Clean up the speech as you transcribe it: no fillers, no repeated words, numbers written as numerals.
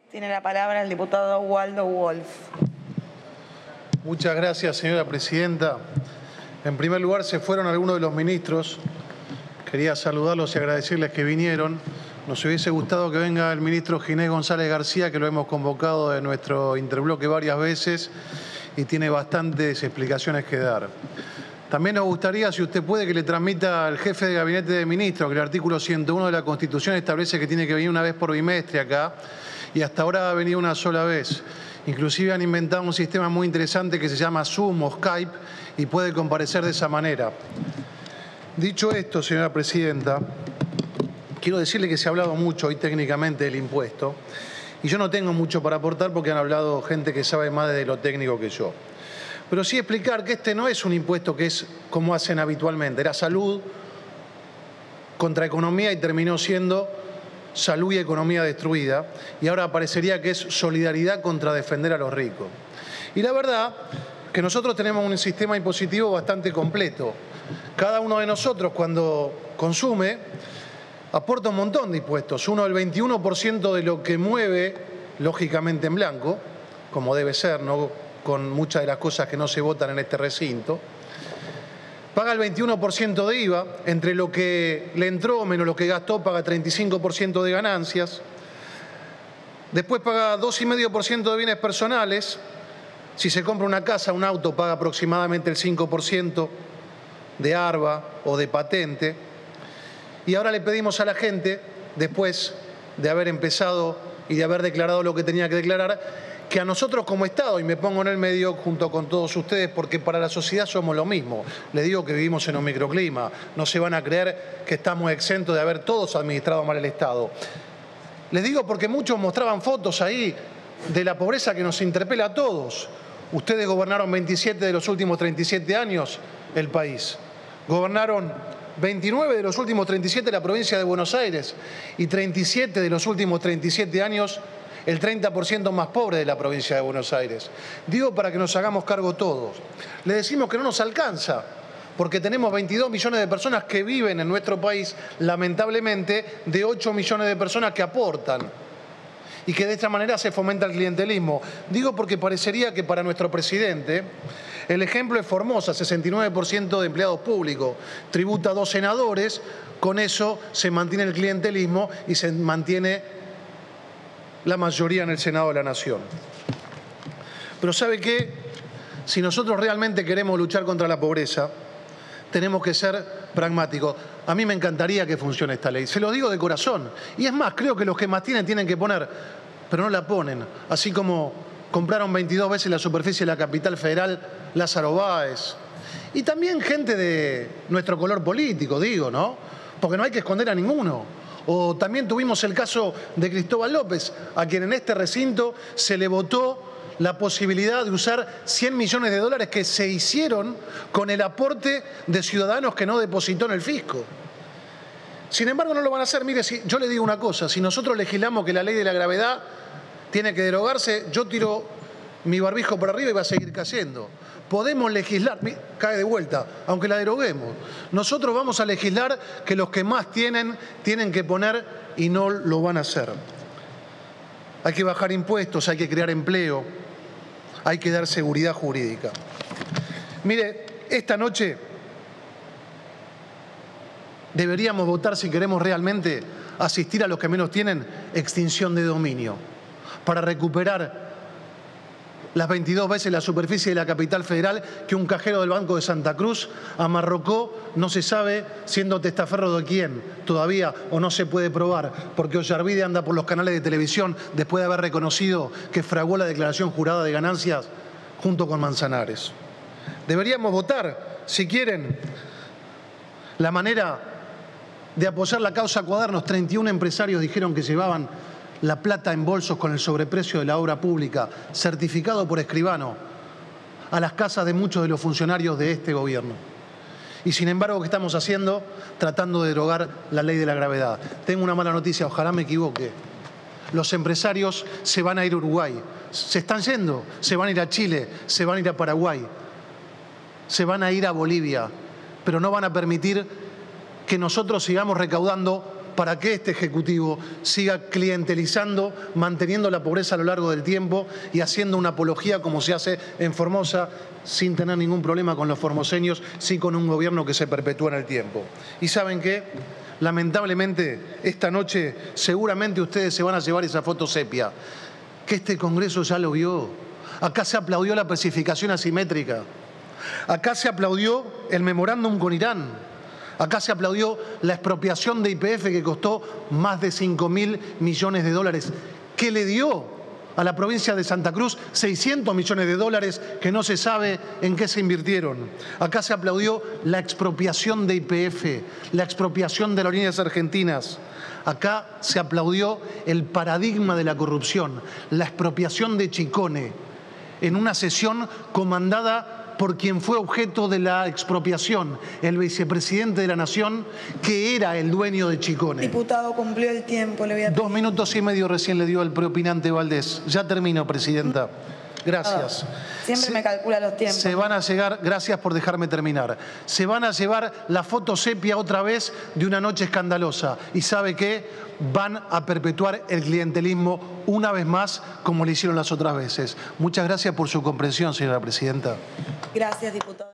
Tiene la palabra el diputado Waldo Wolf. Muchas gracias, señora presidenta. En primer lugar, se fueron algunos de los ministros. Quería saludarlos y agradecerles que vinieron. Nos hubiese gustado que venga el ministro Ginés González García, que lo hemos convocado de nuestro interbloque varias veces y tiene bastantes explicaciones que dar. También nos gustaría, si usted puede, que le transmita al jefe de gabinete de ministros que el artículo 101 de la Constitución establece que tiene que venir una vez por bimestre acá y hasta ahora ha venido una sola vez. Inclusive han inventado un sistema muy interesante que se llama Zoom o Skype y puede comparecer de esa manera. Dicho esto, señora presidenta, quiero decirle que se ha hablado mucho hoy técnicamente del impuesto y yo no tengo mucho para aportar porque han hablado gente que sabe más de lo técnico que yo. Pero sí explicar que este no es un impuesto que es como hacen habitualmente. Era salud contra economía y terminó siendo salud y economía destruida. Y ahora parecería que es solidaridad contra defender a los ricos. Y la verdad que nosotros tenemos un sistema impositivo bastante completo. Cada uno de nosotros cuando consume aporta un montón de impuestos. Uno el 21% de lo que mueve, lógicamente en blanco, como debe ser, ¿no?, con muchas de las cosas que no se votan en este recinto, paga el 21% de IVA, entre lo que le entró menos lo que gastó paga 35% de ganancias, después paga 2,5% de bienes personales, si se compra una casa, un auto, paga aproximadamente el 5% de ARBA o de patente, y ahora le pedimos a la gente, después de haber empezado y de haber declarado lo que tenía que declarar, que a nosotros como Estado, y me pongo en el medio junto con todos ustedes, porque para la sociedad somos lo mismo. Les digo que vivimos en un microclima, no se van a creer que estamos exentos de haber todos administrado mal el Estado. Les digo porque muchos mostraban fotos ahí de la pobreza que nos interpela a todos. Ustedes gobernaron 27 de los últimos 37 años el país. Gobernaron 29 de los últimos 37 la provincia de Buenos Aires y 37 de los últimos 37 años el 30% más pobre de la provincia de Buenos Aires. Digo para que nos hagamos cargo todos. Le decimos que no nos alcanza, porque tenemos 22 millones de personas que viven en nuestro país, lamentablemente, de 8 millones de personas que aportan y que de esta manera se fomenta el clientelismo. Digo porque parecería que para nuestro presidente el ejemplo es Formosa, 69% de empleados públicos, tributa a 2 senadores, con eso se mantiene el clientelismo y se mantiene la mayoría en el Senado de la Nación. Pero ¿sabe qué? Si nosotros realmente queremos luchar contra la pobreza, tenemos que ser pragmáticos. A mí me encantaría que funcione esta ley, se lo digo de corazón. Y es más, creo que los que más tienen que poner, pero no la ponen. Así como compraron 22 veces la superficie de la capital federal Lázaro Báez. Y también gente de nuestro color político, digo, ¿no? Porque no hay que esconder a ninguno. O también tuvimos el caso de Cristóbal López, a quien en este recinto se le votó la posibilidad de usar 100 millones de dólares que se hicieron con el aporte de ciudadanos que no depositó en el fisco. Sin embargo, no lo van a hacer. Mire, yo le digo una cosa, si nosotros legislamos que la ley de la gravedad tiene que derogarse, yo tiro mi barbijo para arriba y va a seguir cayendo. Podemos legislar, cae de vuelta, aunque la deroguemos. Nosotros vamos a legislar que los que más tienen que poner y no lo van a hacer. Hay que bajar impuestos, hay que crear empleo, hay que dar seguridad jurídica. Mire, esta noche deberíamos votar, si queremos realmente asistir a los que menos tienen, extinción de dominio, para recuperar las 22 veces la superficie de la capital federal que un cajero del Banco de Santa Cruz amarrocó, no se sabe siendo testaferro de quién todavía o no se puede probar, porque Ollarvide anda por los canales de televisión después de haber reconocido que fraguó la declaración jurada de ganancias junto con Manzanares. Deberíamos votar, si quieren, la manera de apoyar la causa Cuadernos. 31 empresarios dijeron que llevaban la plata en bolsos con el sobreprecio de la obra pública, certificado por escribano, a las casas de muchos de los funcionarios de este gobierno. Y sin embargo, ¿qué estamos haciendo? Tratando de derogar la ley de la gravedad. Tengo una mala noticia, ojalá me equivoque. Los empresarios se van a ir a Uruguay, se están yendo, se van a ir a Chile, se van a ir a Paraguay, se van a ir a Bolivia, pero no van a permitir que nosotros sigamos recaudando para que este Ejecutivo siga clientelizando, manteniendo la pobreza a lo largo del tiempo y haciendo una apología como se hace en Formosa, sin tener ningún problema con los formoseños, sí con un gobierno que se perpetúa en el tiempo. ¿Y saben qué? Lamentablemente, esta noche seguramente ustedes se van a llevar esa foto sepia, que este Congreso ya lo vio. Acá se aplaudió la pacificación asimétrica. Acá se aplaudió el memorándum con Irán. Acá se aplaudió la expropiación de YPF que costó más de 5.000 millones de dólares, que le dio a la provincia de Santa Cruz 600 millones de dólares que no se sabe en qué se invirtieron. Acá se aplaudió la expropiación de YPF, la expropiación de las líneas argentinas. Acá se aplaudió el paradigma de la corrupción, la expropiación de Chicone, en una sesión comandada por quien fue objeto de la expropiación, el vicepresidente de la Nación, que era el dueño de Chicone. Diputado, cumplió el tiempo, le voy a pedir. 2 minutos y medio recién le dio al preopinante Valdés. Ya termino, presidenta. Gracias. Siempre me calcula los tiempos. Se van a llegar, gracias por dejarme terminar, se van a llevar la foto sepia otra vez de una noche escandalosa. ¿Y sabe qué? Van a perpetuar el clientelismo una vez más como le hicieron las otras veces. Muchas gracias por su comprensión, señora presidenta. Gracias, diputado.